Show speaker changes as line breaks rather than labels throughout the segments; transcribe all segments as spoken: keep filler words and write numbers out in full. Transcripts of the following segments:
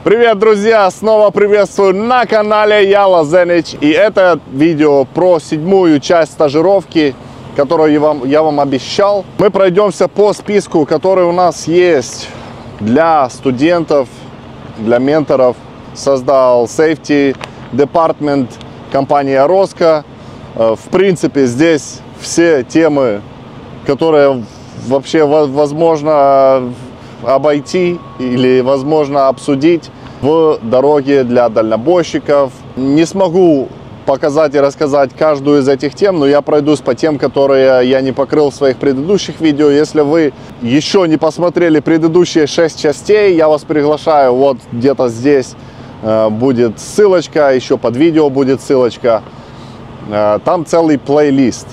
Привет, друзья! Снова приветствую на канале я Лазенич. И это видео про седьмую часть стажировки, которую я вам, я вам обещал. Мы пройдемся по списку, который у нас есть для студентов, для менторов. Создал Safety Department компания Роско. В принципе, здесь все темы, которые вообще возможно обойти или возможно обсудить в дороге для дальнобойщиков. Не смогу показать и рассказать каждую из этих тем, но я пройдусь по тем, которые я не покрыл в своих предыдущих видео. Если вы еще не посмотрели предыдущие шесть частей, я вас приглашаю, вот где-то здесь э, будет ссылочка, еще под видео будет ссылочка. Э, там целый плейлист.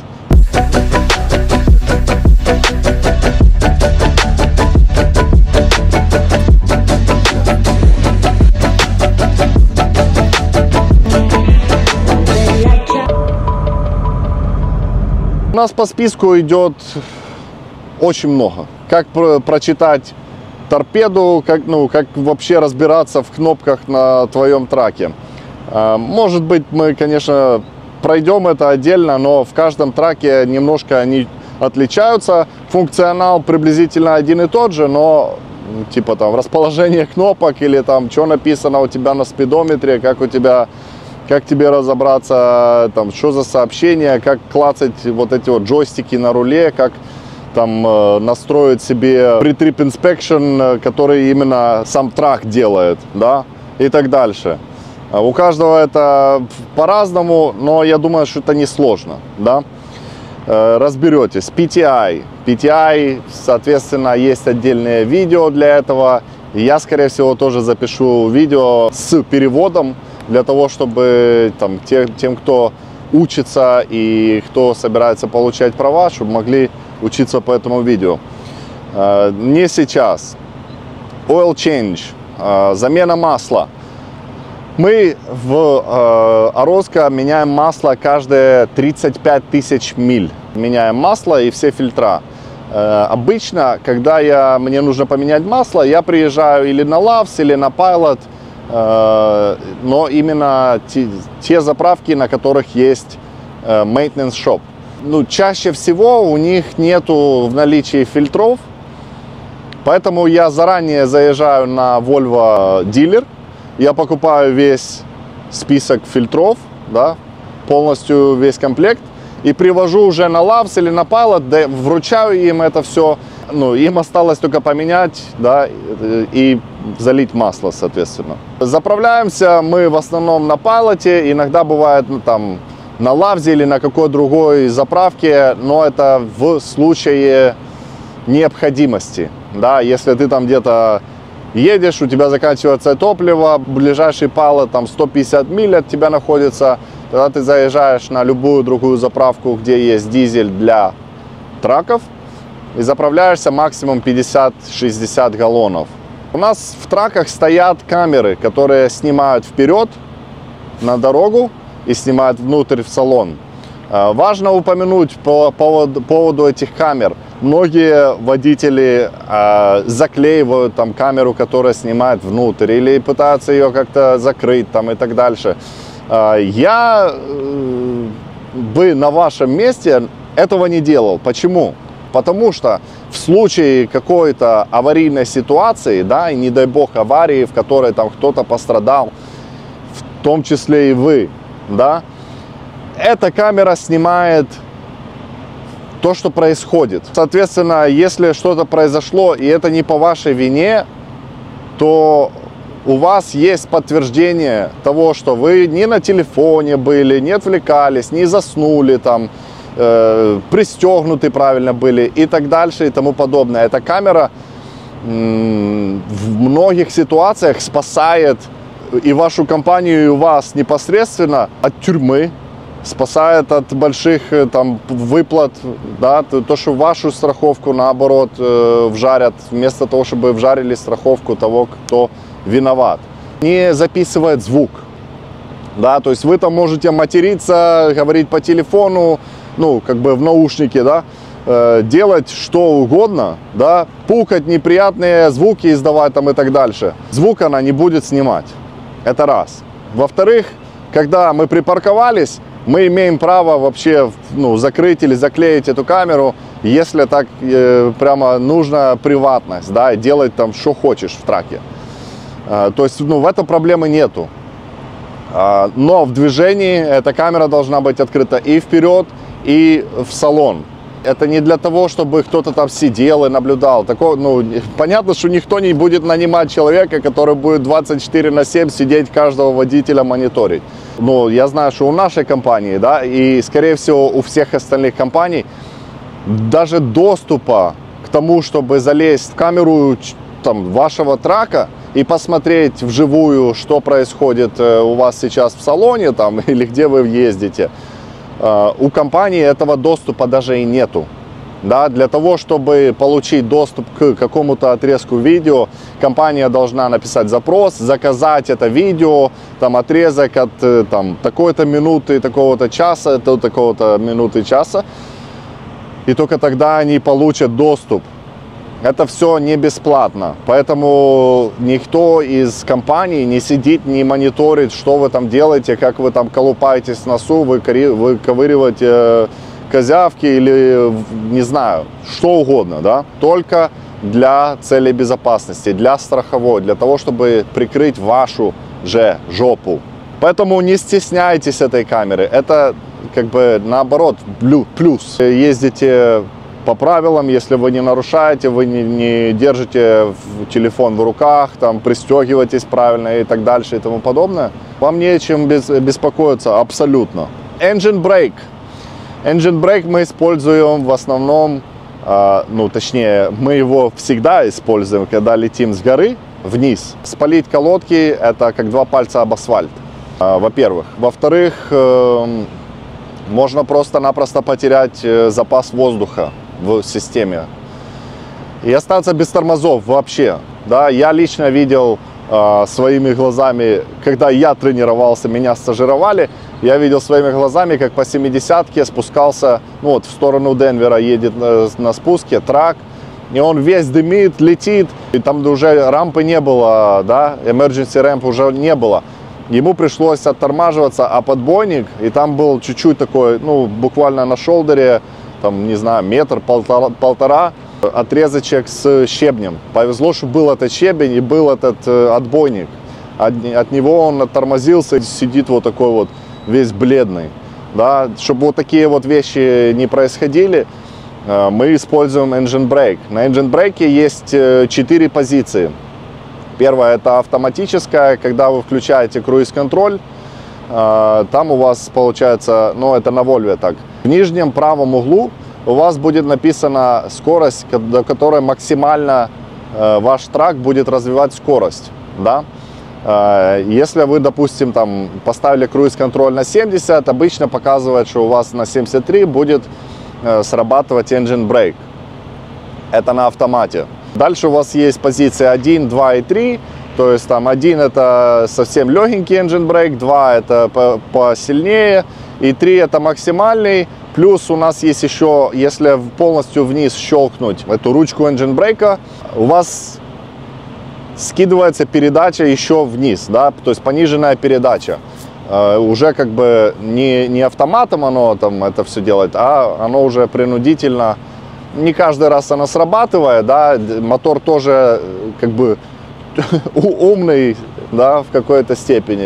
У нас по списку идет очень много. Как про прочитать торпеду, как, ну, как вообще разбираться в кнопках на твоем траке. Может быть, мы, конечно, пройдем это отдельно, но в каждом траке немножко они отличаются. Функционал приблизительно один и тот же, но типа там расположение кнопок или там что написано у тебя на спидометре, как у тебя... Как тебе разобраться, там, что за сообщение, как клацать вот эти вот джойстики на руле, как там э, настроить себе pre-trip inspection, который именно сам трак делает, да, и так дальше. У каждого это по-разному, но я думаю, что это несложно, да. Э, разберетесь. пи ти ай. пи ти ай, соответственно, есть отдельное видео для этого. Я, скорее всего, тоже запишу видео с переводом, для того, чтобы там, те, тем, кто учится и кто собирается получать права, чтобы могли учиться по этому видео. Э, не сейчас. Oil change, э, замена масла. Мы в э, Роско меняем масло каждые тридцать пять тысяч миль. Меняем масло и все фильтра. Э, обычно, когда я, мне нужно поменять масло, я приезжаю или на Loves, или на Pilot, но именно те, те заправки, на которых есть maintenance shop. Ну, чаще всего у них нету в наличии фильтров, поэтому я заранее заезжаю на Volvo дилер, я покупаю весь список фильтров, да, полностью весь комплект, и привожу уже на Loves или на Pilot, вручаю им это все. Ну, им осталось только поменять, да, и залить масло, соответственно. Заправляемся мы в основном на Pilot, иногда бывает, ну, там, на Loves или на какой другой заправке, но это в случае необходимости, да, если ты там где-то едешь, у тебя заканчивается топливо, ближайший Pilot там сто пятьдесят миль от тебя находится, тогда ты заезжаешь на любую другую заправку, где есть дизель для траков, и заправляешься максимум пятьдесят-шестьдесят галлонов. У нас в траках стоят камеры, которые снимают вперед на дорогу и снимают внутрь в салон. Важно упомянуть по поводу, поводу этих камер. Многие водители э, заклеивают там камеру, которая снимает внутрь, или пытаются ее как-то закрыть там, и так дальше. Э, я э, бы на вашем месте этого не делал. Почему? Потому что в случае какой-то аварийной ситуации, да, и не дай бог аварии, в которой там кто-то пострадал, в том числе и вы, да, эта камера снимает то, что происходит. Соответственно, если что-то произошло, и это не по вашей вине, то у вас есть подтверждение того, что вы не на телефоне были, не отвлекались, не заснули там, пристегнуты правильно были и так дальше и тому подобное. Эта камера в многих ситуациях спасает и вашу компанию, и вас непосредственно от тюрьмы, спасает от больших там выплат, да, то, что вашу страховку наоборот вжарят, вместо того, чтобы вжарили страховку того, кто виноват. Не записывает звук, да, то есть вы там можете материться, говорить по телефону, ну, как бы в наушнике, да, э, делать что угодно, да, пукать, неприятные звуки издавать там и так дальше. Звук она не будет снимать. Это раз. Во-вторых, когда мы припарковались, мы имеем право вообще, ну, закрыть или заклеить эту камеру, если так э, прямо нужна приватность, да, делать там что хочешь в траке. Э, то есть, ну, в этом проблемы нету. Э, но в движении эта камера должна быть открыта и вперед, и в салон. Это не для того, чтобы кто-то там сидел и наблюдал. Такое, ну, понятно, что никто не будет нанимать человека, который будет двадцать четыре на семь сидеть каждого водителя мониторить. Но я знаю, что у нашей компании, да, и, скорее всего, у всех остальных компаний даже доступа к тому, чтобы залезть в камеру там, вашего трака и посмотреть вживую, что происходит у вас сейчас в салоне там, или где вы ездите, у компании этого доступа даже и нету. Да, для того, чтобы получить доступ к какому-то отрезку видео, компания должна написать запрос, заказать это видео, там отрезок от там, такой-то минуты, такого-то часа, до такого-то минуты часа. И только тогда они получат доступ. Это все не бесплатно, поэтому никто из компаний не сидит, не мониторит, что вы там делаете, как вы там колупаетесь в носу, вы выковыриваете козявки или, не знаю, что угодно, да, только для целей безопасности, для страховой, для того, чтобы прикрыть вашу же жопу. Поэтому не стесняйтесь этой камеры, это как бы наоборот плюс. Ездите по правилам, если вы не нарушаете, вы не, не держите телефон в руках, там, пристегиваетесь правильно и так дальше и тому подобное, вам не о чем без, беспокоиться абсолютно. Engine brake. Engine brake мы используем в основном, э, ну точнее, мы его всегда используем, когда летим с горы вниз. Спалить колодки — это как два пальца об асфальт, э, во-первых. Во-вторых, э, можно просто-напросто потерять э, запас воздуха в системе и остаться без тормозов вообще. Да, я лично видел э, своими глазами, когда я тренировался, меня стажировали, я видел своими глазами, как по семидесятке спускался, ну вот в сторону Денвера едет на, на спуске трак, и он весь дымит, летит, и там уже рампы не было, да, emergency ramp уже не было. Ему пришлось оттормаживаться, а подбойник, и там был чуть-чуть такой, ну буквально на шолдере, там, не знаю, метр, полтора, полтора отрезочек с щебнем. Повезло, что был этот щебень и был этот э, отбойник. От, от него он оттормозился и сидит вот такой вот весь бледный. Да? Чтобы вот такие вот вещи не происходили, э, мы используем engine brake. На engine brake есть э, четыре позиции. Первая — это автоматическая, когда вы включаете круиз-контроль. Там у вас получается, ну это на Volvo так, в нижнем правом углу у вас будет написана скорость, до которой максимально э, ваш трак будет развивать скорость, да. Э, если вы, допустим, там поставили круиз-контроль на семьдесят, обычно показывает, что у вас на семьдесят три будет э, срабатывать engine brake. Это на автомате. Дальше у вас есть позиции один, два и три. То есть там один — это совсем легенький engine brake, два — это посильнее, и три — это максимальный. Плюс у нас есть еще, если полностью вниз щелкнуть эту ручку engine brake, у вас скидывается передача еще вниз, да, то есть пониженная передача. Uh, уже как бы не, не автоматом оно там это все делает, а оно уже принудительно. Не каждый раз оно срабатывает, да, мотор тоже как бы умный, да, в какой-то степени.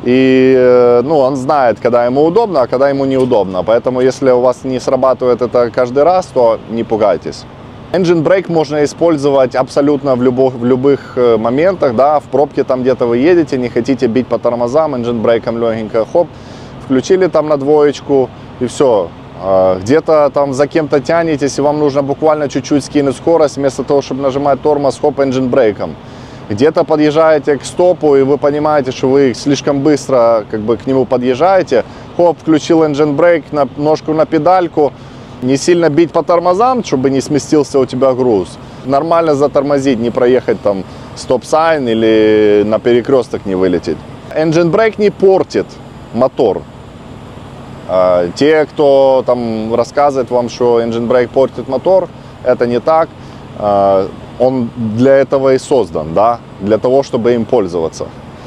И, ну, он знает, когда ему удобно, а когда ему неудобно. Поэтому, если у вас не срабатывает это каждый раз, то не пугайтесь. Engine brake можно использовать абсолютно в любых, в любых моментах, да, в пробке там где-то вы едете, не хотите бить по тормозам, engine брейком легенько, хоп, включили там на двоечку и все. Где-то там за кем-то тянетесь, и вам нужно буквально чуть-чуть скинуть скорость, вместо того, чтобы нажимать тормоз, хоп, engine брейком. Где-то подъезжаете к стопу, и вы понимаете, что вы слишком быстро как бы к нему подъезжаете, хоп, включил engine brake, на, ножку на педальку, не сильно бить по тормозам, чтобы не сместился у тебя груз. Нормально затормозить, не проехать там стоп-сайн или на перекресток не вылететь. Engine brake не портит мотор. Те, кто там рассказывает вам, что engine brake портит мотор, это не так. Он для этого и создан, да, для того, чтобы им пользоваться.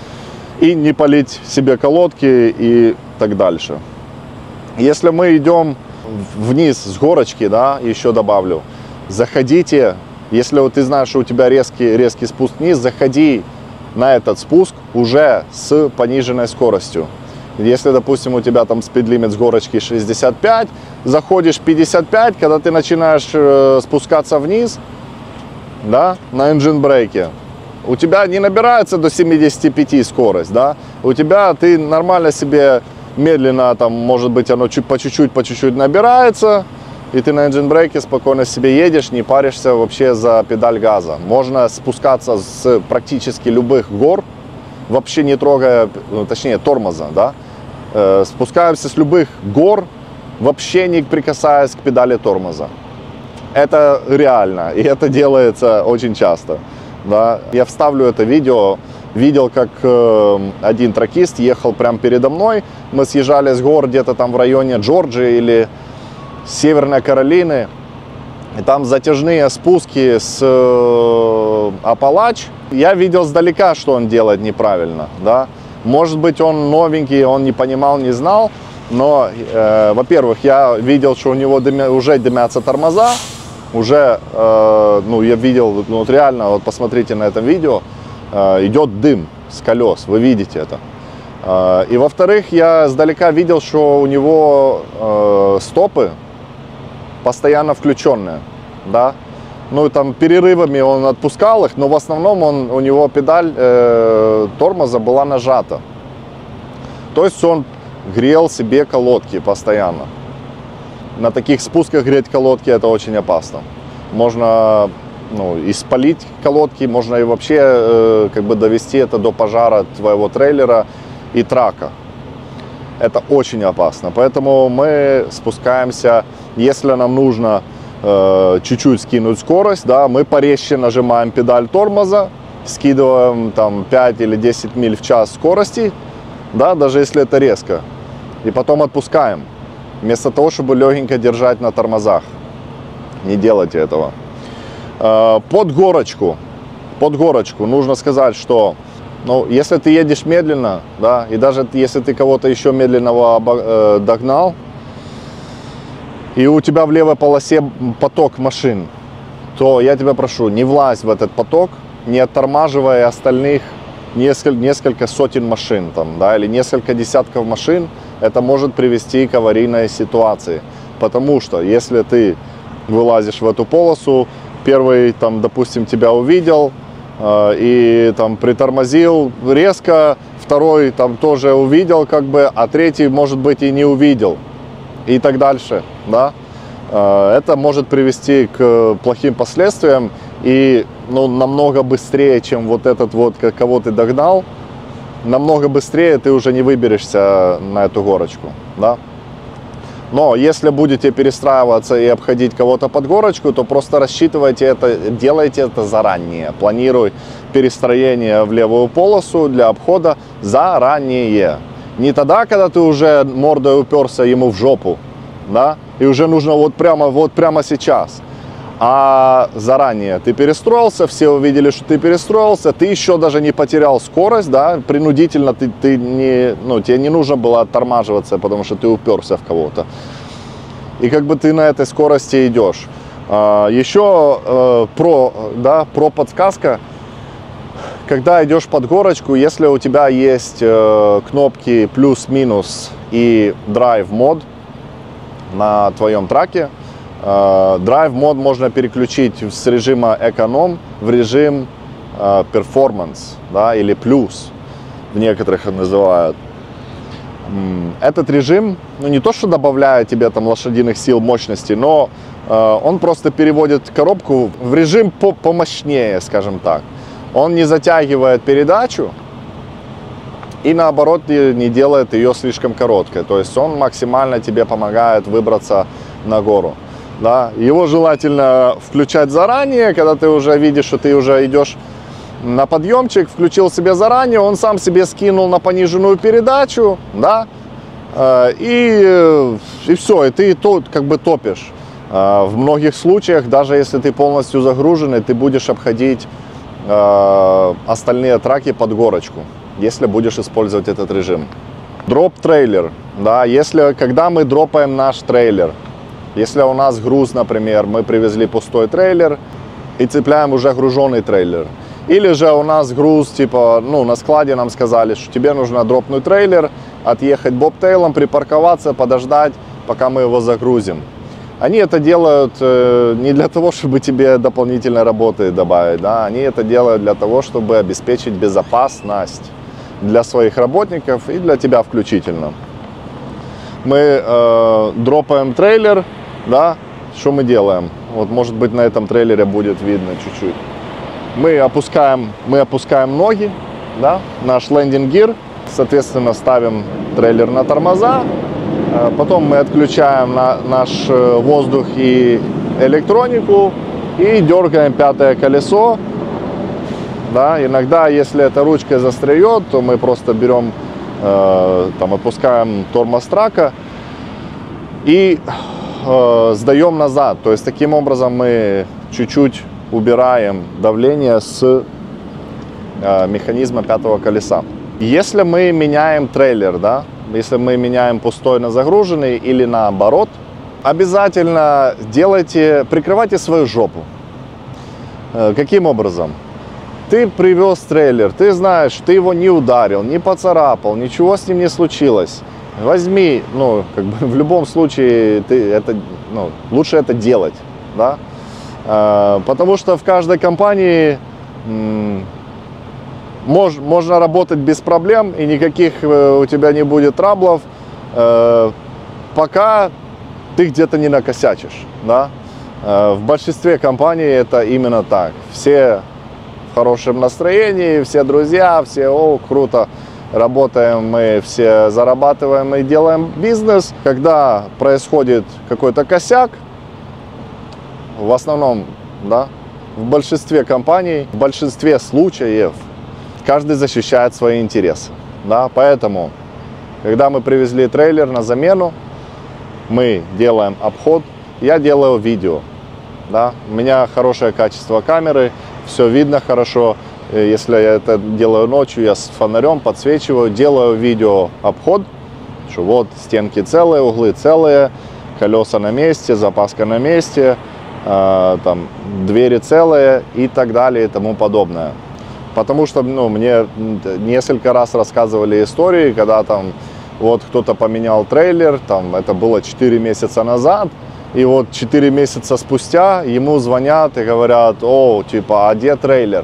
И не палить себе колодки и так дальше. Если мы идем вниз с горочки, да, еще добавлю, заходите, если вот ты знаешь, что у тебя резкий, резкий спуск вниз, заходи на этот спуск уже с пониженной скоростью. Если, допустим, у тебя там спидлимит с горочки шестьдесят пять, заходишь пятьдесят пять, когда ты начинаешь э, спускаться вниз, да, на engine брейке, у тебя не набирается до семидесяти пяти скорость, да, у тебя ты нормально себе медленно, там, может быть, оно чуть, по чуть-чуть, по чуть-чуть набирается, и ты на engine брейке спокойно себе едешь, не паришься вообще за педаль газа. Можно спускаться с практически любых гор, вообще не трогая, ну, точнее, тормоза, да, э, спускаемся с любых гор, вообще не прикасаясь к педали тормоза. Это реально, и это делается очень часто, да. Я вставлю это видео. Видел, как э, один тракист ехал прямо передо мной. Мы съезжали с гор где-то там в районе Джорджии или Северной Каролины. И там затяжные спуски с э, Апалач. Я видел сдалека, что он делает неправильно, да. Может быть, он новенький, он не понимал, не знал. Но, э, во-первых, я видел, что у него дымя, уже дымятся тормоза. Уже, э, ну, я видел, ну, вот реально, вот посмотрите на этом видео. Идет дым с колес, вы видите это. И во-вторых, я сдалека видел, что у него э, стопы постоянно включенные, да. Ну и там перерывами он отпускал их, но в основном он, у него педаль э, тормоза была нажата. То есть он грел себе колодки постоянно. На таких спусках греть колодки — это очень опасно. Можно, ну, и спалить колодки, можно и вообще э, как бы довести это до пожара твоего трейлера и трака. Это очень опасно. Поэтому мы спускаемся, если нам нужно э, чуть-чуть скинуть скорость, да, мы порезче нажимаем педаль тормоза, скидываем там пять или десять миль в час скорости, да, даже если это резко, и потом отпускаем, вместо того, чтобы легенько держать на тормозах. Не делайте этого. Под горочку, под горочку нужно сказать, что, ну, если ты едешь медленно, да, и даже если ты кого-то еще медленного э, догнал, и у тебя в левой полосе поток машин, то я тебя прошу, не влазь в этот поток, не оттормаживая остальных несколько, несколько сотен машин, там, да, или несколько десятков машин. Это может привести к аварийной ситуации, потому что если ты вылазишь в эту полосу, первый, там, допустим, тебя увидел э, и там притормозил резко, второй там тоже увидел, как бы, а третий, может быть, и не увидел, и так дальше, да. Э, это может привести к плохим последствиям, и, ну, намного быстрее, чем вот этот вот, кого ты догнал, намного быстрее ты уже не выберешься на эту горочку, да. Но если будете перестраиваться и обходить кого-то под горочку, то просто рассчитывайте это, делайте это заранее. Планируй перестроение в левую полосу для обхода заранее. Не тогда, когда ты уже мордой уперся ему в жопу, да, и уже нужно вот прямо, вот прямо сейчас. А заранее ты перестроился, все увидели, что ты перестроился, ты еще даже не потерял скорость, да, принудительно ты, ты не, ну, тебе не нужно было оттормаживаться, потому что ты уперся в кого-то. И как бы ты на этой скорости идешь. А, еще э, про, да, про подсказка. Когда идешь под горочку, если у тебя есть э, кнопки плюс-минус и драйв мод на твоем траке, драйв мод можно переключить с режима эконом в режим перформанс, да, или плюс, в некоторых называют. Этот режим, ну, не то что добавляет тебе там лошадиных сил, мощности, но э, он просто переводит коробку в режим по помощнее, скажем так. Он не затягивает передачу и, наоборот, не делает ее слишком короткой. То есть он максимально тебе помогает выбраться на гору. Да, его желательно включать заранее, когда ты уже видишь, что ты уже идешь на подъемчик, включил себе заранее, он сам себе скинул на пониженную передачу, да, и, и все, и ты то, как бы топишь. В многих случаях, даже если ты полностью загруженный, ты будешь обходить остальные траки под горочку, если будешь использовать этот режим. Дроп-трейлер, да, если, когда мы дропаем наш трейлер, если у нас груз, например, мы привезли пустой трейлер и цепляем уже груженный трейлер. Или же у нас груз, типа, ну, на складе нам сказали, что тебе нужно дропнуть трейлер, отъехать бобтейлом, припарковаться, подождать, пока мы его загрузим. Они это делают э, не для того, чтобы тебе дополнительной работы добавить, да, они это делают для того, чтобы обеспечить безопасность для своих работников и для тебя включительно. Мы э, дропаем трейлер, да, что мы делаем? Вот, может быть, на этом трейлере будет видно чуть-чуть. Мы опускаем, мы опускаем ноги, да, наш лендинг-гир, соответственно, ставим трейлер на тормоза, потом мы отключаем на, наш воздух и электронику и дергаем пятое колесо. Да, иногда, если эта ручка застряет, то мы просто берем, э, там, опускаем тормоз трака и э, сдаем назад. То есть таким образом мы чуть-чуть убираем давление с э, механизма пятого колеса. Если мы меняем трейлер, да, если мы меняем пустой на загруженный или наоборот, обязательно делайте, прикрывайте свою жопу. Э, каким образом? Ты привез трейлер, ты знаешь, ты его не ударил, не поцарапал, ничего с ним не случилось. Возьми, ну, как бы в любом случае, ты это, ну, лучше это делать, да? А, потому что в каждой компании м, мож, можно работать без проблем, и никаких у тебя не будет траблов, э, пока ты где-то не накосячишь, да? А, в большинстве компаний это именно так. Все в хорошем настроении, все друзья, все, о, круто, работаем мы, все зарабатываем и делаем бизнес. Когда происходит какой-то косяк, в основном, да, в большинстве компаний, в большинстве случаев, каждый защищает свои интересы, да, поэтому, когда мы привезли трейлер на замену, мы делаем обход, я делаю видео, да, у меня хорошее качество камеры, все видно хорошо. Если я это делаю ночью, я с фонарем подсвечиваю, делаю видео обход, что вот стенки целые, углы целые, колеса на месте, запаска на месте, э, там двери целые и так далее и тому подобное. Потому что, ну, мне несколько раз рассказывали истории, когда там вот кто-то поменял трейлер, там это было четыре месяца назад. И вот четыре месяца спустя ему звонят и говорят: о, типа, а где трейлер?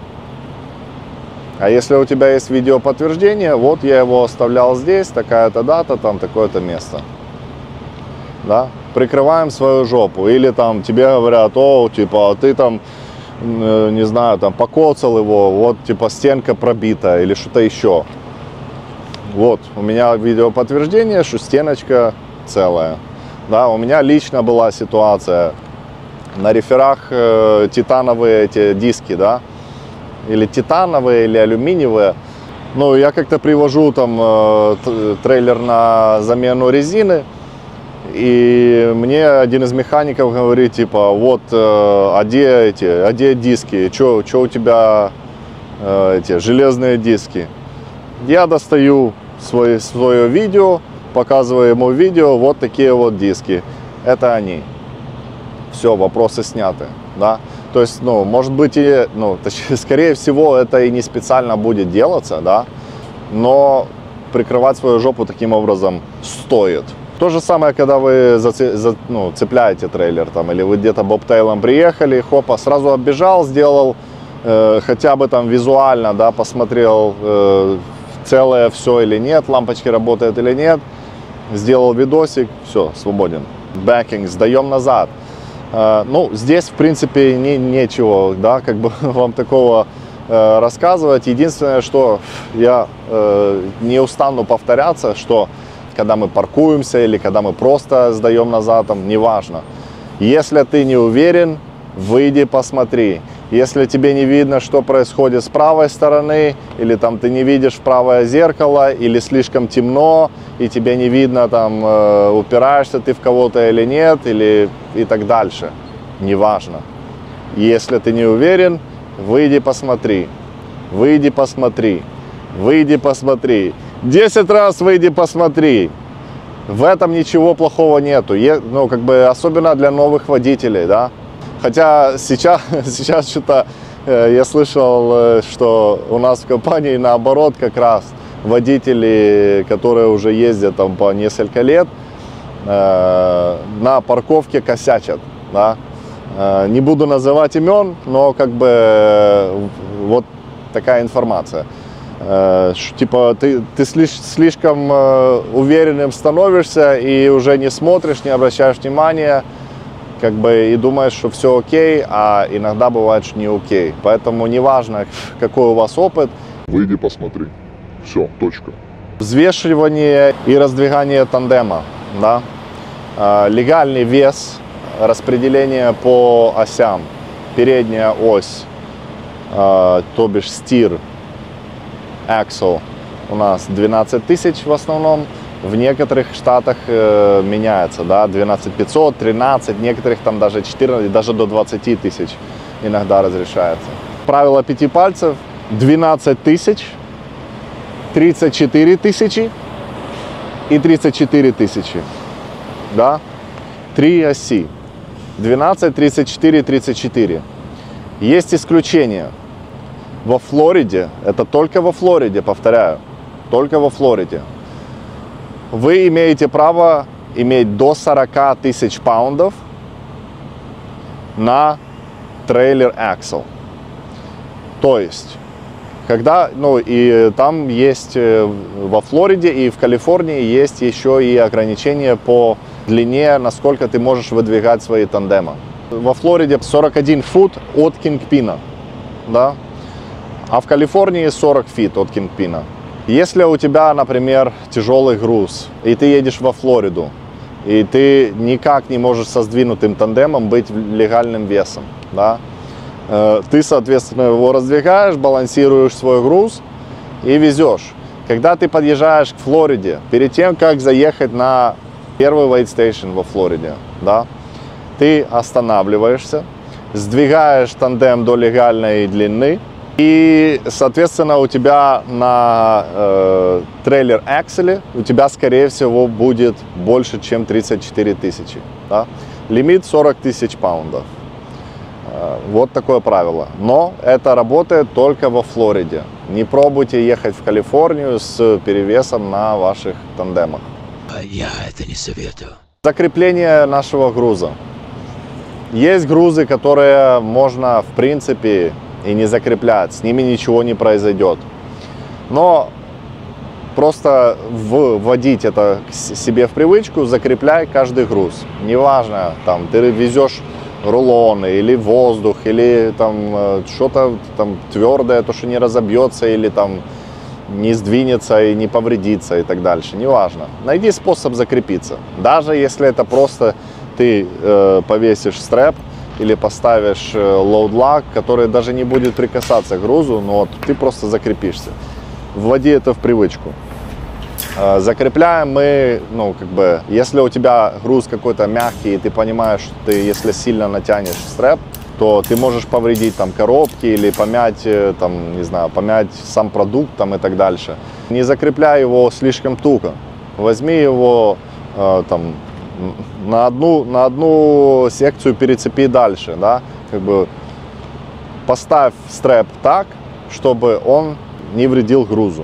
А если у тебя есть видеоподтверждение, вот я его оставлял здесь, такая-то дата, там такое-то место. Да? Прикрываем свою жопу. Или там тебе говорят: о, типа, ты там, не знаю, там покоцал его, вот, типа, стенка пробита или что-то еще. Вот, у меня видеоподтверждение, что стеночка целая. Да, у меня лично была ситуация на реферах, э, титановые эти диски, да, или титановые, или алюминиевые. Ну, я как-то привожу там э, трейлер на замену резины, и мне один из механиков говорит, типа, вот, э, а где эти, а где диски, что у тебя э, эти железные диски? Я достаю свое, свое видео, показываю ему видео, вот такие вот диски, это они. Все, вопросы сняты, да. То есть, ну, может быть, и, ну, точнее, скорее всего, это и не специально будет делаться, да, но прикрывать свою жопу таким образом стоит. То же самое, когда вы заце, за, ну, цепляете трейлер, там, или вы где-то бобтейлом приехали, хопа, сразу оббежал, сделал э, хотя бы там визуально, да, посмотрел, э, целое все или нет, лампочки работают или нет, сделал видосик, все, свободен. Бэкинг, сдаем назад. Э, ну, здесь, в принципе, не, нечего, да, как бы вам такого э, рассказывать. Единственное, что я э, не устану повторяться, что когда мы паркуемся или когда мы просто сдаем назад, там, неважно. Если ты не уверен, выйди, посмотри. Если тебе не видно, что происходит с правой стороны, или там ты не видишь в правое зеркало, или слишком темно, и тебе не видно, там, э, упираешься ты в кого-то или нет, или и так дальше. Неважно. Если ты не уверен, выйди посмотри. Выйди посмотри. Выйди посмотри. Десять раз выйди посмотри. В этом ничего плохого нету. Е, ну, как бы, особенно для новых водителей, да. Хотя сейчас, сейчас что-то э, я слышал, э, что у нас в компании наоборот как раз водители, которые уже ездят там по несколько лет, э, на парковке косячат, да. Э, не буду называть имен, но как бы э, вот такая информация. Э, типа ты, ты слиш, слишком э, уверенным становишься и уже не смотришь, не обращаешь внимания, как бы, и думаешь, что все окей, а иногда бывает, что не окей. Поэтому неважно, какой у вас опыт.
Выйди, посмотри. Все, точка.
Взвешивание и раздвигание тандема, да. Легальный вес, распределение по осям. Передняя ось, то бишь стир, axle, у нас двенадцать тысяч в основном. В некоторых штатах э, меняется, да, двенадцать пятьсот, тринадцать, некоторых там даже четырнадцать, даже до двадцати тысяч иногда разрешается. Правило пяти пальцев: двенадцать тысяч, тридцать четыре тысячи и тридцать четыре тысячи, да, три оси, двенадцать, тридцать четыре, тридцать четыре. Есть исключения. Во Флориде, это только во Флориде, повторяю, только во Флориде, вы имеете право иметь до сорока тысяч паундов на трейлер axle. То есть, когда, ну, и там есть во Флориде и в Калифорнии есть еще и ограничения по длине, насколько ты можешь выдвигать свои тандемы. Во Флориде сорок один фут от кингпина, да, а в Калифорнии сорок фит от кингпина. Если у тебя, например, тяжелый груз, и ты едешь во Флориду, и ты никак не можешь со сдвинутым тандемом быть легальным весом, да, ты, соответственно, его раздвигаешь, балансируешь свой груз и везешь. Когда ты подъезжаешь к Флориде, перед тем, как заехать на первый weight station во Флориде, да, ты останавливаешься, сдвигаешь тандем до легальной длины, и, соответственно, у тебя на э, трейлер акселе у тебя, скорее всего, будет больше, чем тридцать четыре тысячи. Да? Лимит сорок тысяч паундов. Э, вот такое правило. Но это работает только во Флориде. Не пробуйте ехать в Калифорнию с перевесом на ваших тандемах.
Я это не советую.
Закрепление нашего груза. Есть грузы, которые можно, в принципе, и не закреплять, с ними ничего не произойдет. Но просто вводить это себе в привычку, закрепляй каждый груз. Неважно, там ты везешь рулоны, или воздух, или там что-то там твердое, то, что не разобьется, или там не сдвинется и не повредится и так дальше. Неважно. Найди способ закрепиться. Даже если это просто ты э, повесишь стрэп, или поставишь load lock, который даже не будет прикасаться к грузу, но вот ты просто закрепишься. Вводи это в привычку. Закрепляем мы, ну, как бы, если у тебя груз какой-то мягкий, и ты понимаешь, что ты, если сильно натянешь стрэп, то ты можешь повредить там коробки или помять, там, не знаю, помять сам продукт там и так дальше. Не закрепляй его слишком туго. Возьми его там на одну, на одну секцию перецепи дальше, да, как бы поставь стрэп так, чтобы он не вредил грузу.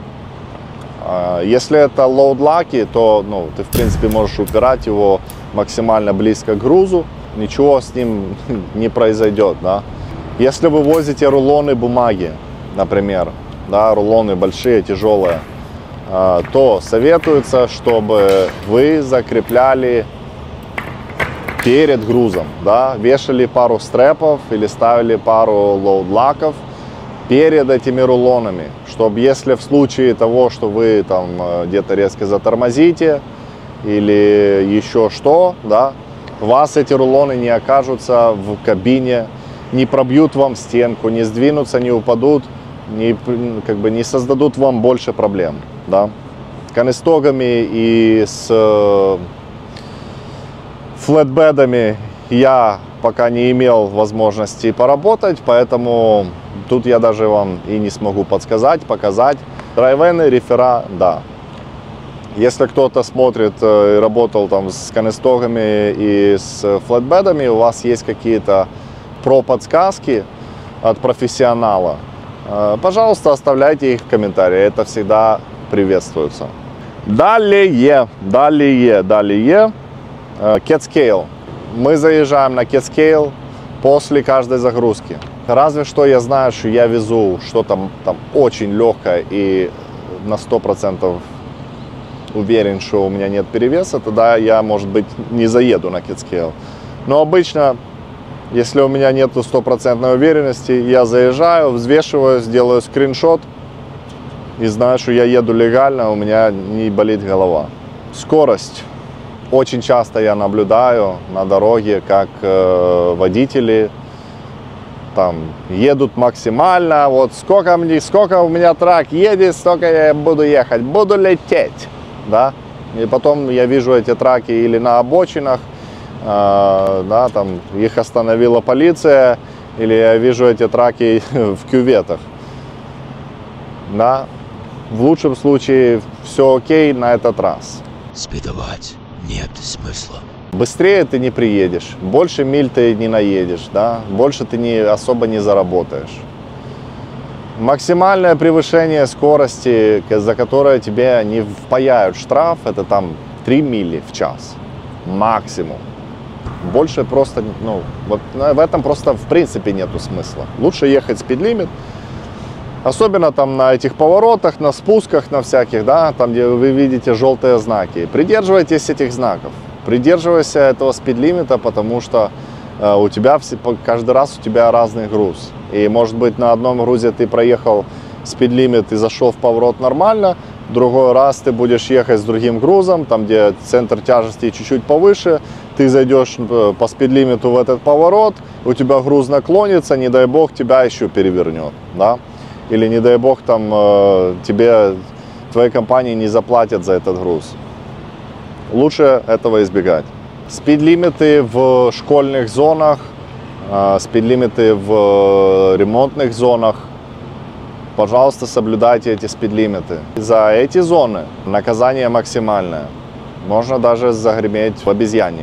Если это load-лаки, то, ну, ты, в принципе, можешь упирать его максимально близко к грузу, ничего с ним не произойдет, да. Если вы возите рулоны бумаги, например, да, рулоны большие, тяжелые, то советуется, чтобы вы закрепляли перед грузом, да, вешали пару стрэпов или ставили пару лоуд-лаков перед этими рулонами, чтобы если в случае того, что вы там где-то резко затормозите или еще что, да, у вас эти рулоны не окажутся в кабине не пробьют вам стенку, не сдвинутся, не упадут, не, как бы не создадут вам больше проблем. Да? С канистогами и с э, флетбедами я пока не имел возможности поработать, поэтому тут я даже вам и не смогу подсказать, показать. Драйвены, рефера, да. Если кто-то смотрит и работал там с канистогами и с флетбедами, у вас есть какие-то про-подсказки от профессионала, пожалуйста, оставляйте их в комментариях, это всегда приветствуется. Далее, далее, далее, CatScale. Мы заезжаем на CatScale после каждой загрузки. Разве что я знаю, что я везу что-то там очень легкое и на сто процентов уверен, что у меня нет перевеса, тогда я, может быть, не заеду на CatScale. Но обычно, если у меня нет стопроцентной уверенности, я заезжаю, взвешиваю, делаю скриншот и знаю, что я еду легально, у меня не болит голова. Скорость. Очень часто я наблюдаю на дороге, как э, водители там едут максимально. Вот сколько, мне, сколько у меня трак едет, столько я буду ехать, буду лететь. Да? И потом я вижу эти траки или на обочинах, э, да, там их остановила полиция, или я вижу эти траки в кюветах. Да? В лучшем случае все окей на этот раз.
Спидовать нет смысла.
Быстрее ты не приедешь, больше миль ты не наедешь, да? Больше ты не, особо не заработаешь. Максимальное превышение скорости, за которое тебе не впаяют штраф, это там три мили в час. Максимум. Больше просто, ну, вот в этом просто в принципе нету смысла. Лучше ехать спидлимит. Особенно там на этих поворотах, на спусках, на всяких, да, там, где вы видите желтые знаки. Придерживайтесь этих знаков. Придерживайся этого спидлимита, потому что э, у тебя все, каждый раз у тебя разный груз. И может быть на одном грузе ты проехал спидлимит и зашел в поворот нормально, в другой раз ты будешь ехать с другим грузом, там где центр тяжести чуть-чуть повыше, ты зайдешь по спидлимиту в этот поворот, у тебя груз наклонится, не дай бог тебя еще перевернет, да? Или не дай бог там э, тебе, твоей компании не заплатят за этот груз. Лучше этого избегать. Спидлимиты в школьных зонах, э, спидлимиты в ремонтных зонах. Пожалуйста, соблюдайте эти спидлимиты. За эти зоны наказание максимальное. Можно даже загреметь в обезьяне.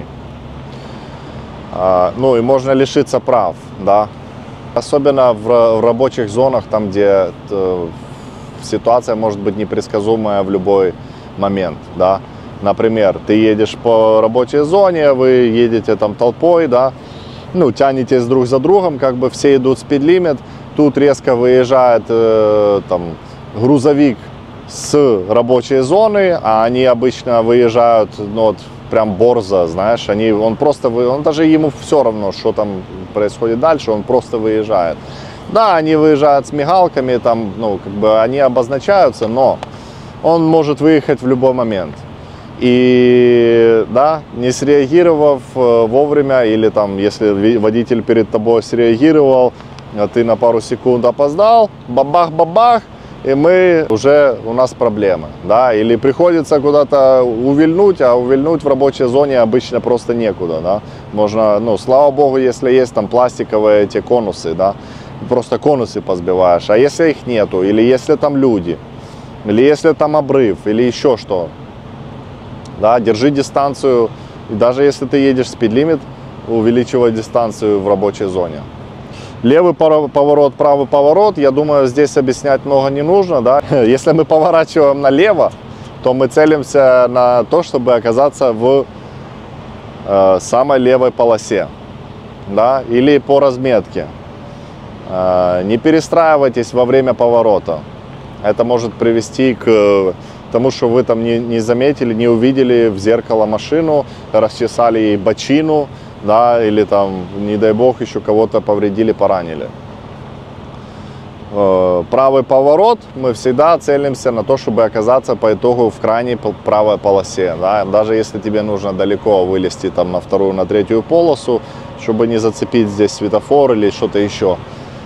Э, ну и можно лишиться прав, да. Особенно в, в рабочих зонах, там, где э, ситуация может быть непредсказуемая в любой момент, да. Например, ты едешь по рабочей зоне, вы едете там толпой, да, ну, тянетесь друг за другом, как бы все идут спидлимит, тут резко выезжает э, там грузовик с рабочей зоны, а они обычно выезжают, ну, вот, прям борзо, знаешь, они, он просто, он даже ему все равно, что там происходит дальше, он просто выезжает. Да, они выезжают с мигалками, там, ну, как бы они обозначаются, но он может выехать в любой момент. И, да, не среагировав вовремя, или там, если водитель перед тобой среагировал, а ты на пару секунд опоздал, бабах-бабах, и мы уже, у нас проблемы, да, или приходится куда-то увильнуть, а увильнуть в рабочей зоне обычно просто некуда, да, можно, ну, слава богу, если есть там пластиковые эти конусы, да, просто конусы позбиваешь, а если их нету, или если там люди, или если там обрыв, или еще что, да, держи дистанцию, и даже если ты едешь спидлимит, увеличивай дистанцию в рабочей зоне. Левый поворот, правый поворот, я думаю, здесь объяснять много не нужно, да. Если мы поворачиваем налево, то мы целимся на то, чтобы оказаться в э, самой левой полосе, да, или по разметке. Э, не перестраивайтесь во время поворота. Это может привести к тому, что вы там не, не заметили, не увидели в зеркало машину, расчесали ей бочину, да, или там, не дай бог, еще кого-то повредили, поранили. э, правый поворот, мы всегда целимся на то, чтобы оказаться по итогу в крайней правой полосе. Да? Даже если тебе нужно далеко вылезти там, на вторую, на третью полосу, чтобы не зацепить здесь светофор или что-то еще,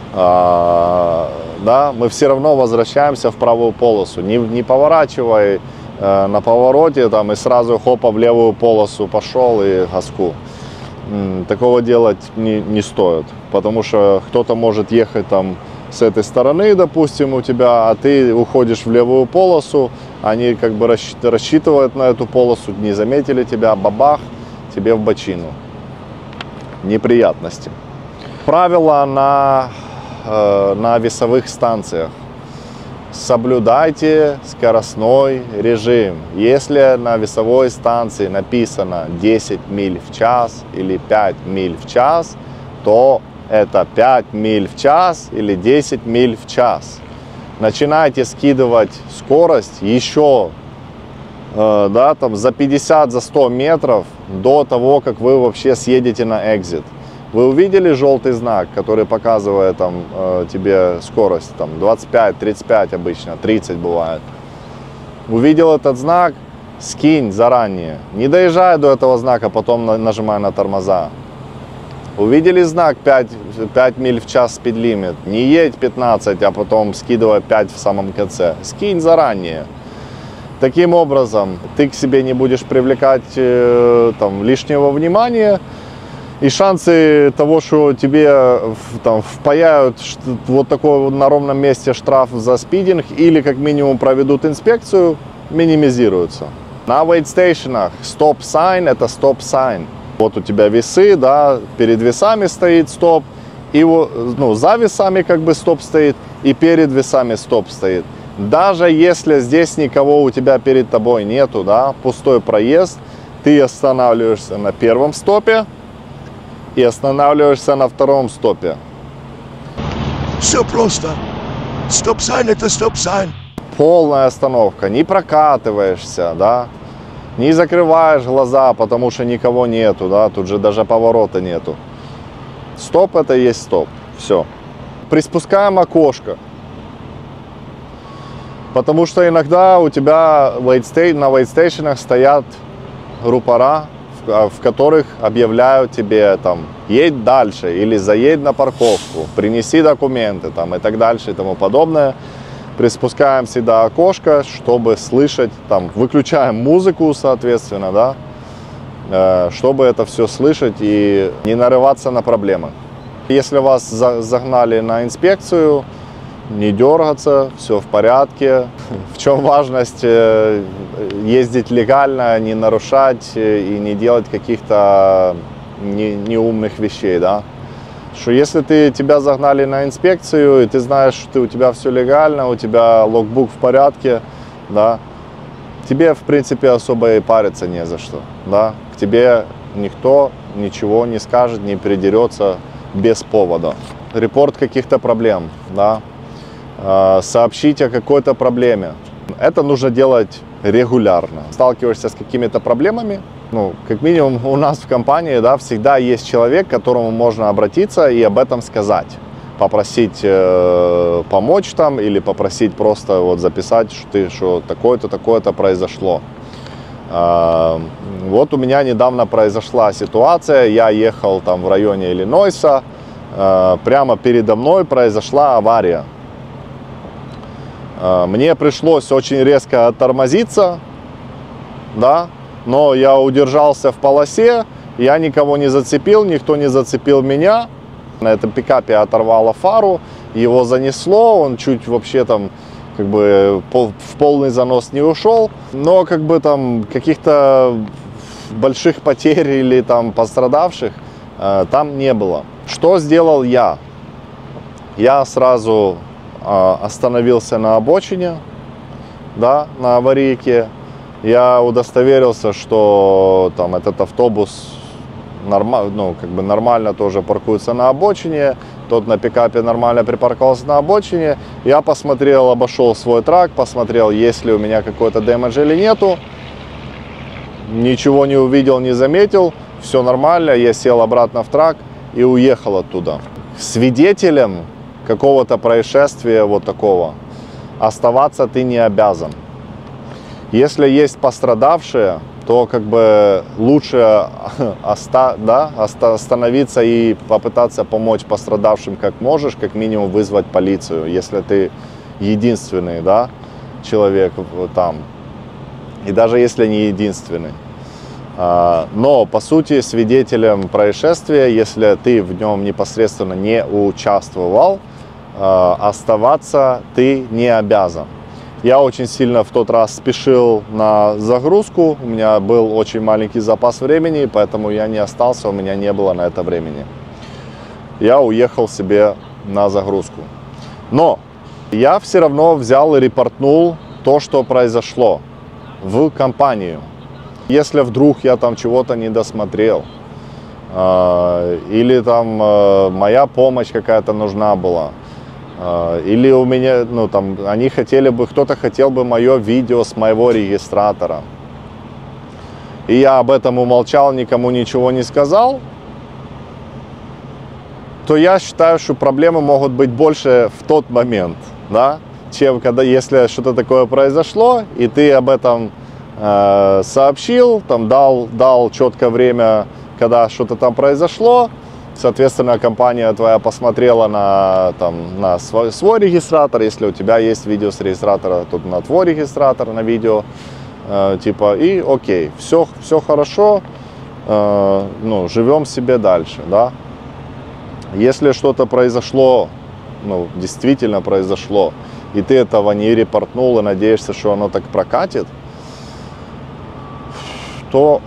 э, да, мы все равно возвращаемся в правую полосу. Не, не поворачивай э, на повороте там, и сразу хопа в левую полосу пошел и газку. Такого делать не, не стоит, потому что кто-то может ехать там с этой стороны, допустим, у тебя, а ты уходишь в левую полосу, они как бы рассчитывают на эту полосу, не заметили тебя, бабах, тебе в бочину. Неприятности. Правила на, э, на весовых станциях. Соблюдайте скоростной режим. Если на весовой станции написано десять миль в час или пять миль в час, то это пять миль в час или десять миль в час. Начинайте скидывать скорость еще э, да, там, за пятьдесят, за сто метров до того, как вы вообще съедете на экзит. Вы увидели желтый знак, который показывает там, э, тебе скорость, там, двадцать пять, тридцать пять обычно, тридцать бывает. Увидел этот знак, скинь заранее. Не доезжай до этого знака, потом на, нажимай на тормоза. Увидели знак пять, пять миль в час спидлимит, не едь пятнадцать, а потом скидывай пять в самом конце. Скинь заранее. Таким образом, ты к себе не будешь привлекать э, там, лишнего внимания. И шансы того, что тебе там, впаяют вот такой вот на ровном месте штраф за спидинг или как минимум проведут инспекцию, минимизируются. На вейтстейшенах стоп-сайн это стоп-сайн. Вот у тебя весы, да, перед весами стоит стоп, и ну, за весами как бы стоп стоит, и перед весами стоп стоит. Даже если здесь никого у тебя перед тобой нету, да, пустой проезд, ты останавливаешься на первом стопе, и останавливаешься на втором стопе.
Все просто. Стоп-сайн это стоп-сайн.
Полная остановка. Не прокатываешься, да. Не закрываешь глаза, потому что никого нету, да. Тут же даже поворота нету. Стоп это и есть стоп. Все. Приспускаем окошко. Потому что иногда у тебя на вейтстейшенах стоят рупора, в которых объявляют тебе там едь дальше или заедь на парковку, принеси документы там и так дальше и тому подобное. Приспускаем всегда окошко, чтобы слышать, там выключаем музыку, соответственно, да, чтобы это все слышать и не нарываться на проблемы. Если вас загнали на инспекцию, не дергаться, все в порядке. В чем важность ездить легально, не нарушать и не делать каких-то не, неумных вещей, да. Что если ты, тебя загнали на инспекцию, и ты знаешь, что ты, у тебя все легально, у тебя логбук в порядке, да, тебе, в принципе, особо и париться не за что, да. К тебе никто ничего не скажет, не придерется без повода. Репорт каких-то проблем, да. Сообщить о какой-то проблеме. Это нужно делать регулярно. Сталкиваешься с какими-то проблемами, ну, как минимум у нас в компании, да, всегда есть человек, к которому можно обратиться и об этом сказать. Попросить э, помочь там или попросить просто вот записать, что, ты, что такое-то, такое-то произошло. Э, вот у меня недавно произошла ситуация, я ехал там в районе Иллинойса, э, прямо передо мной произошла авария. Мне пришлось очень резко оттормозиться, да, но я удержался в полосе, я никого не зацепил, никто не зацепил меня. На этом пикапе оторвало фару, его занесло, он чуть вообще там как бы в полный занос не ушел, но как бы там каких-то больших потерь или там пострадавших э, там не было. Что сделал я? Я сразу остановился на обочине, да, на аварийке. Я удостоверился, что там этот автобус нормально, ну, как бы нормально тоже паркуется на обочине, тот на пикапе нормально припарковался на обочине. Я посмотрел, обошел свой трак, посмотрел, есть ли у меня какой-то дэмэдж или нету. Ничего не увидел, не заметил, все нормально, я сел обратно в трак и уехал оттуда. Свидетелем какого-то происшествия вот такого, оставаться ты не обязан. Если есть пострадавшие, то как бы лучше оста, да, остановиться и попытаться помочь пострадавшим как можешь, как минимум вызвать полицию, если ты единственный, да, человек там, и даже если не единственный. Но, по сути, свидетелем происшествия, если ты в нем непосредственно не участвовал, оставаться ты не обязан. Я очень сильно в тот раз спешил на загрузку, у меня был очень маленький запас времени, поэтому я не остался, у меня не было на это времени. Я уехал себе на загрузку. Но я все равно взял и репортнул то, что произошло в компанию. Если вдруг я там чего-то не досмотрел, или там моя помощь какая-то нужна была, или у меня, ну там, они хотели бы, кто-то хотел бы мое видео с моего регистратора, и я об этом умолчал, никому ничего не сказал, то я считаю, что проблемы могут быть больше в тот момент, да, чем когда, если что-то такое произошло, и ты об этом э, сообщил, там, дал, дал четкое время, когда что-то там произошло. Соответственно, компания твоя посмотрела на, там, на свой, свой регистратор. Если у тебя есть видео с регистратора, то на твой регистратор на видео. Э, типа, и окей, все, все хорошо, э, ну, живем себе дальше, да. Если что-то произошло, ну, действительно произошло, и ты этого не репортнул и надеешься, что оно так прокатит, то...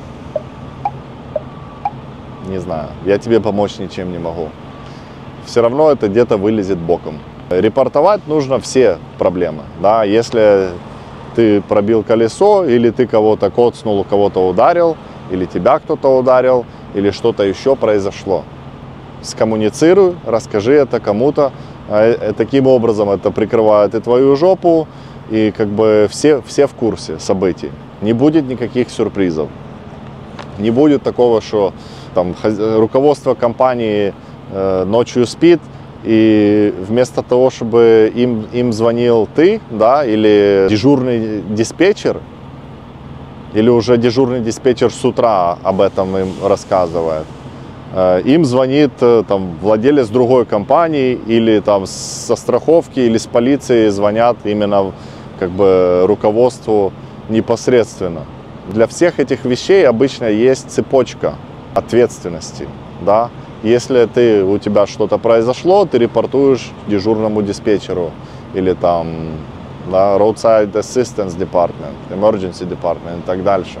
не знаю, я тебе помочь ничем не могу. Все равно это где-то вылезет боком. Репортовать нужно все проблемы, да, если ты пробил колесо, или ты кого-то коцнул, кого-то ударил, или тебя кто-то ударил, или что-то еще произошло. Скоммуницируй, расскажи это кому-то, таким образом это прикрывает и твою жопу, и как бы все, все в курсе событий. Не будет никаких сюрпризов. Не будет такого, что там руководство компании э, ночью спит, и вместо того, чтобы им, им звонил ты, да, или дежурный диспетчер, или уже дежурный диспетчер с утра об этом им рассказывает, э, им звонит э, там владелец другой компании, или там со страховки, или с полиции звонят именно как бы руководству непосредственно. Для всех этих вещей обычно есть цепочка ответственности, да. Если ты, у тебя что-то произошло, ты репортуешь дежурному диспетчеру или там, да, Roadside Assistance Department, Emergency Department и так дальше.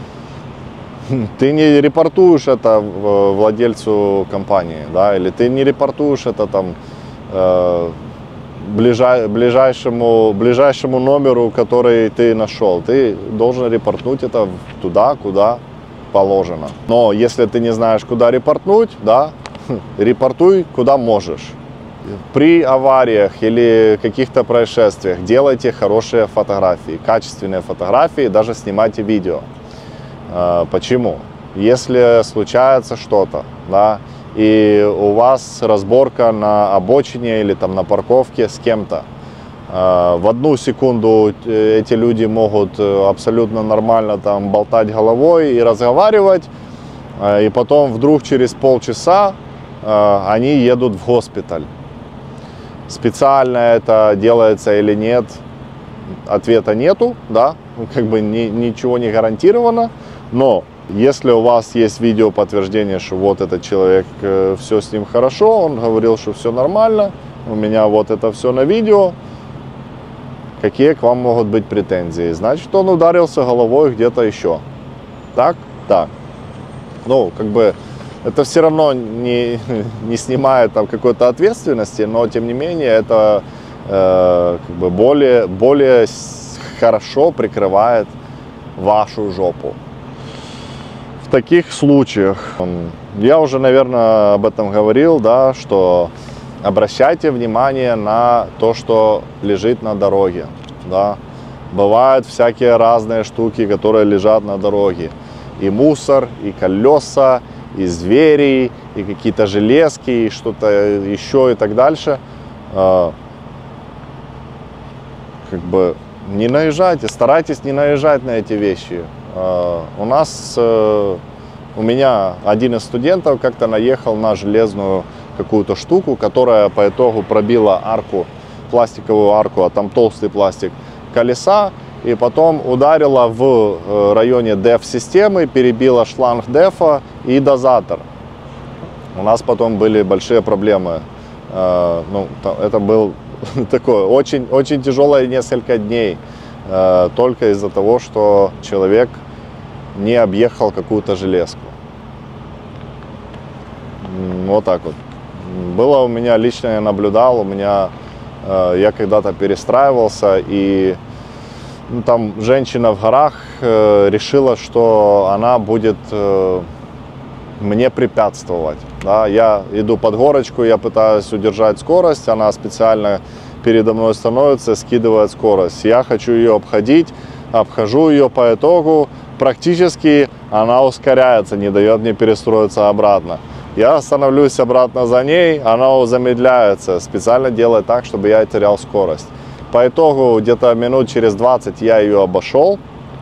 Ты не репортуешь это владельцу компании, да, или ты не репортуешь это там э, ближай, ближайшему, ближайшему номеру, который ты нашел. Ты должен репортнуть это туда, куда положено. Но если ты не знаешь, куда репортнуть, да, репортуй куда можешь. При авариях или каких-то происшествиях делайте хорошие фотографии, качественные фотографии, даже снимайте видео. Почему? Если случается что-то, да, и у вас разборка на обочине или там на парковке с кем-то, в одну секунду эти люди могут абсолютно нормально там болтать головой и разговаривать, и потом вдруг через полчаса они едут в госпиталь. Специально это делается или нет, ответа нету, да, как бы ни, ничего не гарантировано, но если у вас есть видео подтверждение, что вот этот человек, все с ним хорошо, он говорил, что все нормально, у меня вот это все на видео, какие к вам могут быть претензии? Значит, он ударился головой где-то еще. Так? Так. Ну, как бы, это все равно не, не снимает там какой-то ответственности, но, тем не менее, это э, как бы более, более хорошо прикрывает вашу жопу. В таких случаях, я уже, наверное, об этом говорил, да, что обращайте внимание на то, что лежит на дороге, да. Бывают всякие разные штуки, которые лежат на дороге. И мусор, и колеса, из двери, и какие-то железки, и что-то еще и так дальше. Как бы не наезжайте, старайтесь не наезжать на эти вещи. У нас, у меня один из студентов как-то наехал на железную какую-то штуку, которая по итогу пробила арку, пластиковую арку, а там толстый пластик колеса, и потом ударила в районе деф-системы, перебила шланг дефа и дозатор. У нас потом были большие проблемы. Ну, это был такое очень, очень тяжелое несколько дней, только из-за того, что человек не объехал какую-то железку. Вот так вот. Было у меня, лично я наблюдал, у меня, я когда-то перестраивался, и ну, там женщина в горах э, решила, что она будет э, мне препятствовать. Да? Я иду под горочку, я пытаюсь удержать скорость, она специально передо мной становится, скидывает скорость. Я хочу ее обходить, обхожу ее, по итогу практически она ускоряется, не дает мне перестроиться обратно. Я становлюсь обратно за ней, она замедляется, специально делает так, чтобы я терял скорость. По итогу где-то минут через двадцать я ее обошел.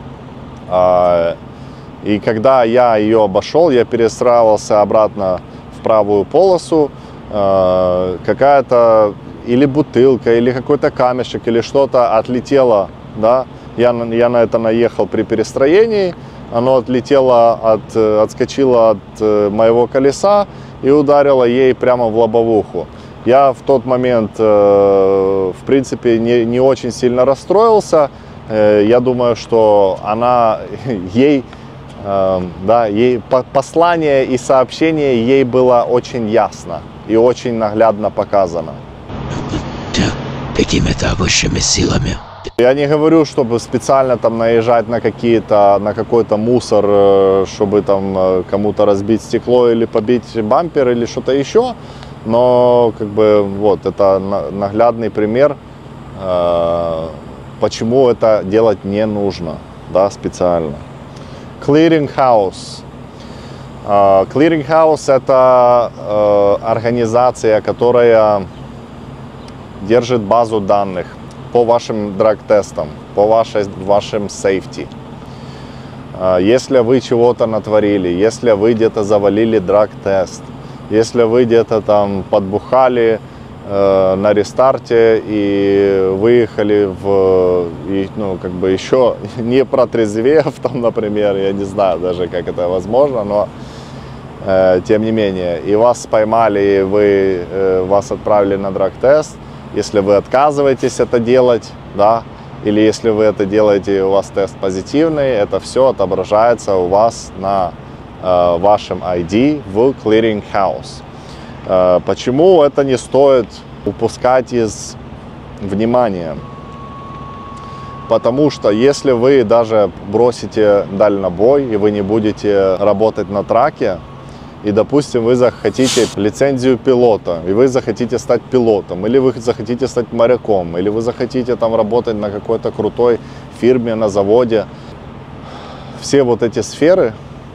И когда я ее обошел, я перестраивался обратно в правую полосу. Какая-то или бутылка, или какой-то камешек, или что-то отлетело. Да? Я, я на это наехал при перестроении. Оно отлетело, от, отскочило от моего колеса и ударило ей прямо в лобовуху. Я в тот момент, в принципе, не, не очень сильно расстроился. Я думаю, что она, ей, да, ей послание и сообщение ей было очень ясно и очень наглядно показано.
Какими-то высшими силами.
Я не говорю, чтобы специально там наезжать на какие-то, на какой-то мусор, чтобы там кому-то разбить стекло или побить бампер или что-то еще. Но как бы вот это наглядный пример, почему это делать не нужно, да, специально. Clearing House. Clearing House — это организация, которая держит базу данных по вашим драг-тестам, по вашей, вашим сейфти. Если вы чего-то натворили, если вы где-то завалили драг-тест, если вы где-то там подбухали э, на рестарте и выехали в, и, ну, как бы еще не протрезвев, там, например, я не знаю даже, как это возможно, но э, тем не менее, и вас поймали, и вы, э, вас отправили на драг-тест, если вы отказываетесь это делать, да, или если вы это делаете, и у вас тест позитивный, это все отображается у вас на э, вашем ай ди в Clearing House. Э, почему это не стоит упускать из внимания? Потому что если вы даже бросите дальнобой и вы не будете работать на траке, и, допустим, вы захотите лицензию пилота, и вы захотите стать пилотом, или вы захотите стать моряком, или вы захотите там работать на какой-то крутой фирме, на заводе. Все вот эти сферы,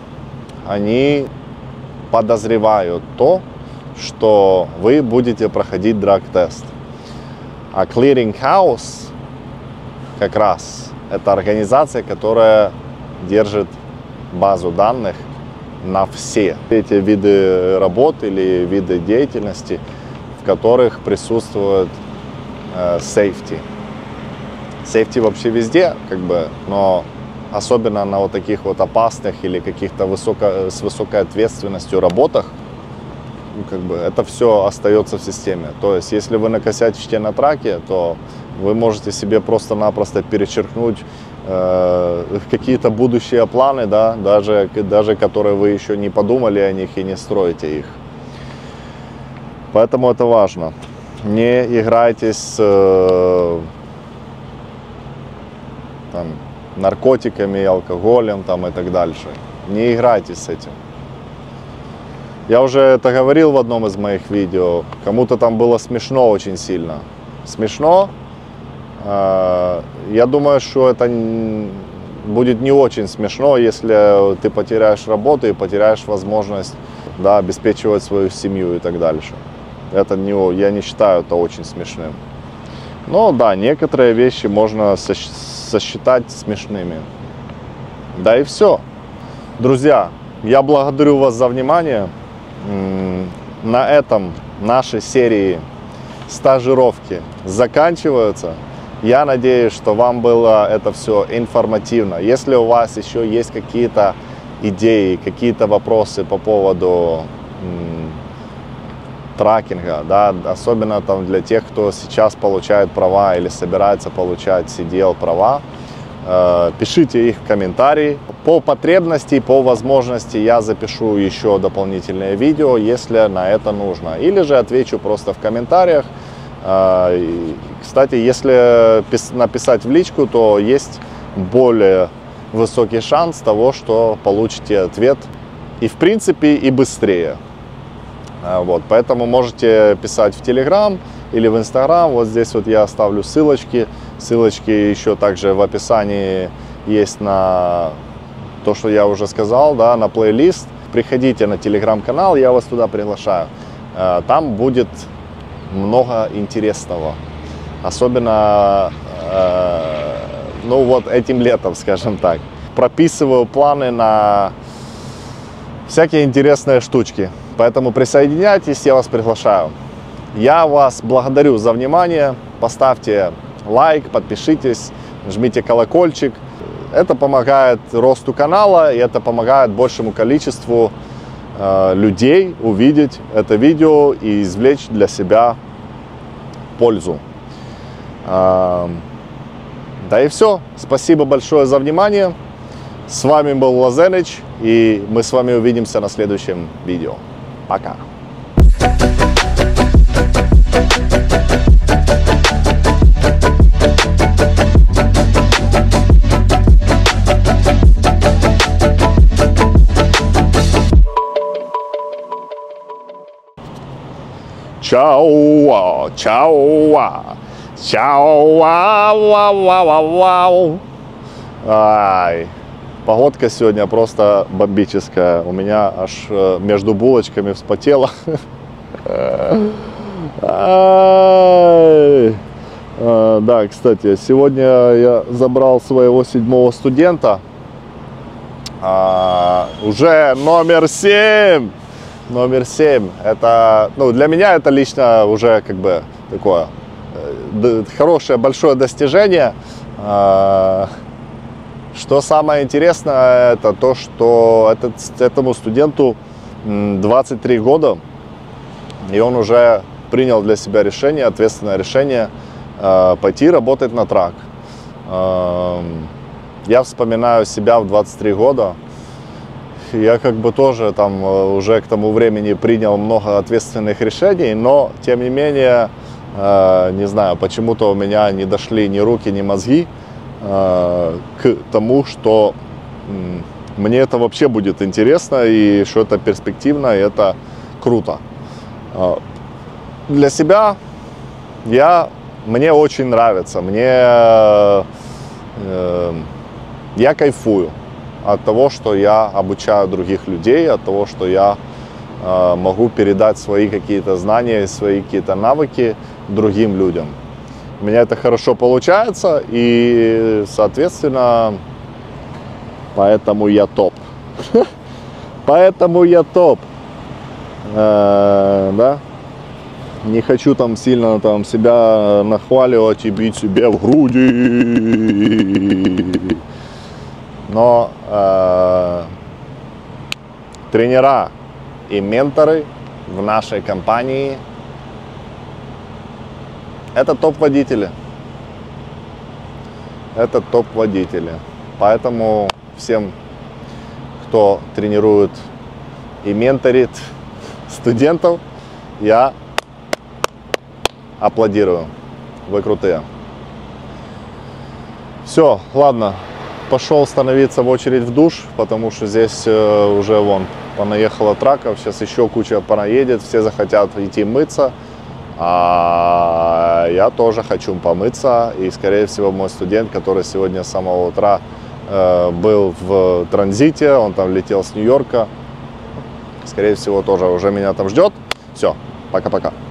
они подозревают то, что вы будете проходить драг-тест. А Clearing House как раз это организация, которая держит базу данных на все эти виды работ или виды деятельности, в которых присутствует э, safety. Safety вообще везде, как бы, но особенно на вот таких вот опасных или каких-то высоко, с высокой ответственностью работах, ну, как бы, это все остается в системе. То есть, если вы накосячите на траке, то вы можете себе просто-напросто перечеркнуть э, какие-то будущие планы, да, даже, даже которые вы еще не подумали о них и не строите их. Поэтому это важно. Не играйтесь с э, там, наркотиками, алкоголем там, и так дальше. Не играйтесь с этим. Я уже это говорил в одном из моих видео. Кому-то там было смешно очень сильно. Смешно. Я думаю, что это будет не очень смешно, если ты потеряешь работу и потеряешь возможность, да, обеспечивать свою семью и так дальше. Это не, я не считаю это очень смешным. Но да, некоторые вещи можно сосчитать смешными. Да и все. Друзья, я благодарю вас за внимание. На этом наши серии стажировки заканчиваются. Я надеюсь, что вам было это все информативно. Если у вас еще есть какие-то идеи, какие-то вопросы по поводу м, тракинга, да, особенно там для тех, кто сейчас получает права или собирается получать си ди эл права, э, пишите их в комментарии. По потребности, по возможности я запишу еще дополнительное видео, если на это нужно. Или же отвечу просто в комментариях. Кстати, если написать в личку, то есть более высокий шанс того, что получите ответ и в принципе и быстрее. Вот, поэтому можете писать в Telegram или в Instagram. Вот здесь вот я оставлю ссылочки. Ссылочки еще также в описании есть на то, что я уже сказал, да, на плейлист. Приходите на Telegram-канал, я вас туда приглашаю. Там будет много интересного, особенно э, ну вот этим летом, скажем так. Прописываю планы на всякие интересные штучки, поэтому присоединяйтесь, я вас приглашаю. Я вас благодарю за внимание, поставьте лайк, подпишитесь, жмите колокольчик. Это помогает росту канала и это помогает большему количеству людей увидеть это видео и извлечь для себя пользу. Да и все. Спасибо большое за внимание. С вами был Лозенич, и мы с вами увидимся на следующем видео. Пока. Чау, чау, чау, вау, вау, вау, вау. Ай, погодка сегодня просто бомбическая. У меня аж между булочками вспотело. Да, кстати, сегодня я забрал своего седьмого студента. Уже номер семь. Номер семь, это, ну, для меня это лично уже как бы такое э, хорошее, большое достижение. Э, что самое интересное, это то, что этот, этому студенту двадцать три года, и он уже принял для себя решение, ответственное решение э, пойти работать на трак. Э, я вспоминаю себя в двадцать три года. Я как бы тоже там уже к тому времени принял много ответственных решений, но тем не менее, э, не знаю, почему-то у меня не дошли ни руки, ни мозги э, к тому, что э, мне это вообще будет интересно и что это перспективно, и это круто. Э, для себя я, мне очень нравится, мне, э, э, я кайфую от того, что я обучаю других людей, от того, что я э, могу передать свои какие-то знания, свои какие-то навыки другим людям. У меня это хорошо получается, и, соответственно, поэтому я топ. Поэтому я топ. Да? Не хочу там сильно там себя нахваливать и бить себе в груди. Но э, тренера и менторы в нашей компании – это топ-водители. Это топ-водители. Поэтому всем, кто тренирует и менторит студентов, я аплодирую. Вы крутые. Все, ладно. Пошел становиться в очередь в душ, потому что здесь э, уже вон понаехало траков, сейчас еще куча понаедет, все захотят идти мыться, а я тоже хочу помыться, и скорее всего мой студент, который сегодня с самого утра э, был в транзите, он там летел с Нью-Йорка. Скорее всего, тоже уже меня там ждет. Все, пока-пока.